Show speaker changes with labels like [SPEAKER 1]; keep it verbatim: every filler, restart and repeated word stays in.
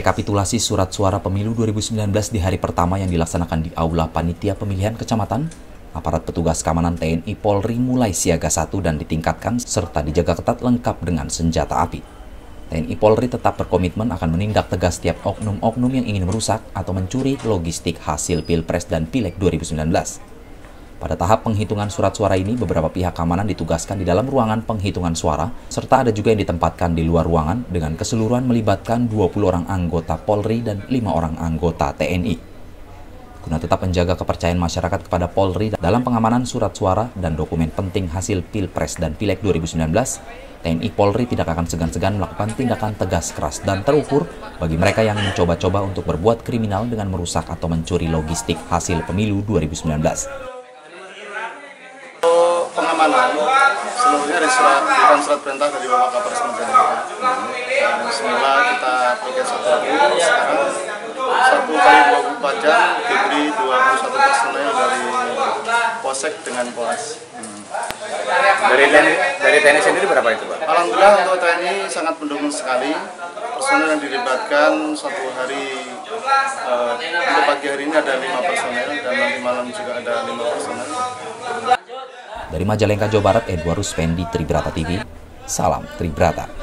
[SPEAKER 1] Rekapitulasi surat suara pemilu dua ribu sembilan belas di hari pertama yang dilaksanakan di Aula Panitia Pemilihan Kecamatan, aparat petugas keamanan T N I Polri mulai siaga satu dan ditingkatkan serta dijaga ketat lengkap dengan senjata api. T N I Polri tetap berkomitmen akan menindak tegas setiap oknum-oknum yang ingin merusak atau mencuri logistik hasil Pilpres dan Pileg dua ribu sembilan belas. Pada tahap penghitungan surat suara ini, beberapa pihak keamanan ditugaskan di dalam ruangan penghitungan suara, serta ada juga yang ditempatkan di luar ruangan dengan keseluruhan melibatkan dua puluh orang anggota Polri dan lima orang anggota T N I. Guna tetap menjaga kepercayaan masyarakat kepada Polri dalam pengamanan surat suara dan dokumen penting hasil Pilpres dan Pileg dua ribu sembilan belas, T N I Polri tidak akan segan-segan melakukan tindakan tegas, keras, dan terukur bagi mereka yang mencoba-coba untuk berbuat kriminal dengan merusak atau mencuri logistik hasil pemilu dua ribu sembilan belas.
[SPEAKER 2] Pengamanan seluruhnya dari surat, bukan surat perintah dari Bapak Kapolres Majalengka. Dan semula kita pakai satu ribu, sekarang satu kali dua puluh empat jam diberi dua puluh satu personel dari Polsek dengan Polres. Hmm.
[SPEAKER 3] Dari T N I, dari T N I sendiri berapa itu, Pak?
[SPEAKER 2] Alhamdulillah untuk T N I sangat mendukung sekali. Personel yang dilibatkan satu hari, uh, untuk pagi hari ini ada lima personel dan nanti malam juga ada lima personel.
[SPEAKER 1] Dari Majalengka, Jawa Barat, Edward Ruspendi, Tribrata T V, salam Tribrata.